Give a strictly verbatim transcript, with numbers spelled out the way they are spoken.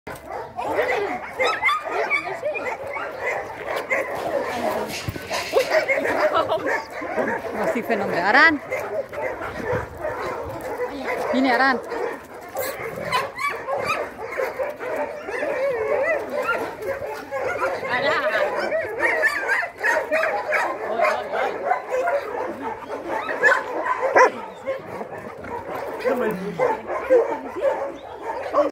Masih fenomena Aran. Ini Aran. Ada. Oi, oi, oi.